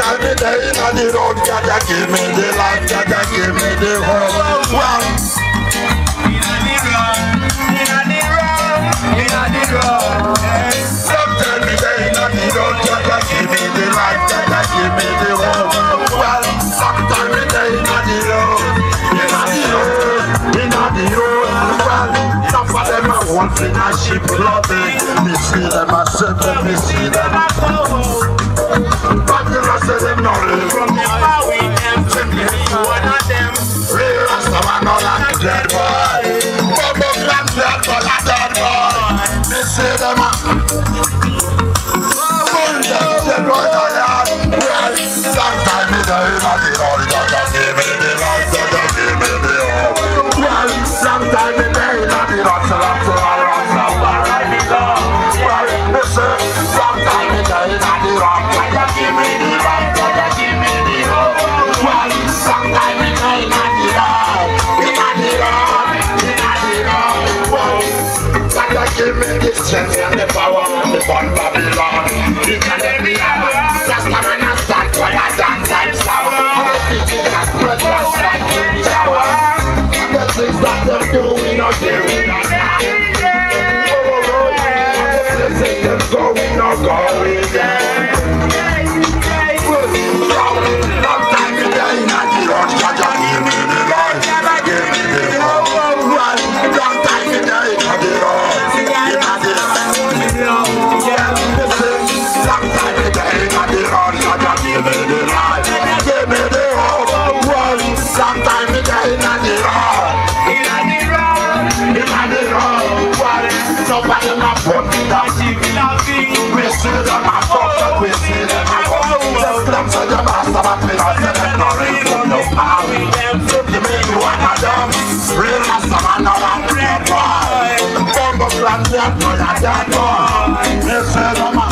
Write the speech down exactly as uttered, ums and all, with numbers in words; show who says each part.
Speaker 1: time me there in the road, Jaja give me the life, Jaja give me the hope. Well, inna the road, inna the road, inna the road. Some time me there in the road, Jaja give me the life, Jaja give me the hope. Well, some time me there in the road, inna the road, inna the road. Well, some of them are wanting a sheep loving. Me see them a seven, me see them a four. But the rest of them not live from the power with them. Simply you one of them. Real rasta man not like a dead boy. Bubba Clan dead but a dead boy. Me see them a Bull them dead boy a yard. Well, sometime me there in the road, Jaja give me the life, Jaja give me the hope. Well, sometime me there in the road, till I'm so around, so far I be gone. Well, me say, sometime me there in the road, Jaja give me the life, Jaja give me the hope. Well, sometime me there in the road, in the road, in the road. Well, Jaja give me the strength and the power and the fun Babylon. In the hour, just come and stand for a dance time sour. And the teaching that spread was like in the shower. And the things that they're doing or doing or not. Oh, oh, oh, and the places they're going or going there. Long time in the in the road, Jaja give me the life, Jaja give me the hope. Long time in the in the road, in the road. Yeah, listen. Long time in the in the road, Jaja give me the life, give me the hope. Long time in the in the road, in the road, in the road. Nobody not put me down. We see them a fuck, we see them a fuck. Just them to the master, but we don't see them no reason, no power. You make me one of them. Real master man, no one dead boy. Bumbo Clan dead boy, a dead boy. We see them a